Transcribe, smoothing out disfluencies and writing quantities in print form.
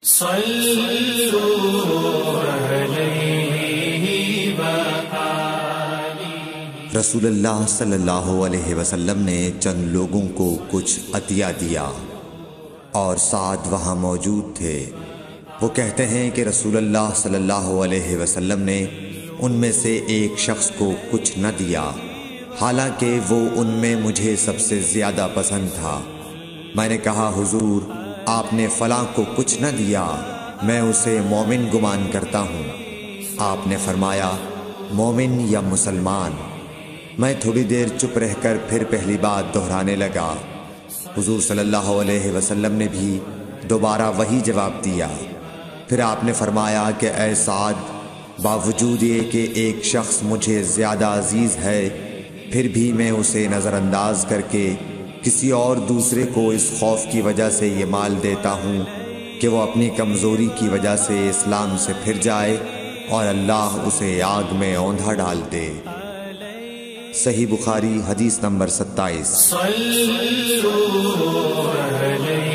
رسول اللہ صلی اللہ علیہ وسلم نے چند لوگوں کو کچھ عطیہ دیا اور سعد وہاں موجود تھے۔ وہ کہتے ہیں کہ رسول اللہ صلی اللہ علیہ وسلم نے ان میں سے ایک شخص کو کچھ نہ دیا، حالانکہ وہ ان میں مجھے سب سے زیادہ پسند تھا۔ میں نے کہا حضور آپ نے فلاں کو کچھ نہ دیا، میں اسے مومن گمان کرتا ہوں۔ آپ نے فرمایا مومن یا مسلمان؟ میں تھوڑی دیر چپ رہ کر پھر پہلی بات دہرانے لگا۔ حضور صلی اللہ علیہ وسلم نے بھی دوبارہ وہی جواب دیا۔ پھر آپ نے فرمایا کہ اے سعد، باوجود یہ کہ ایک شخص مجھے زیادہ عزیز ہے، پھر بھی میں اسے نظر انداز کر کے کسی اور دوسرے کو اس خوف کی وجہ سے یہ مال دیتا ہوں کہ وہ اپنی کمزوری کی وجہ سے اسلام سے پھر جائے اور اللہ اسے آگ میں اوندھا ڈال دے۔ صحیح بخاری حدیث نمبر 27۔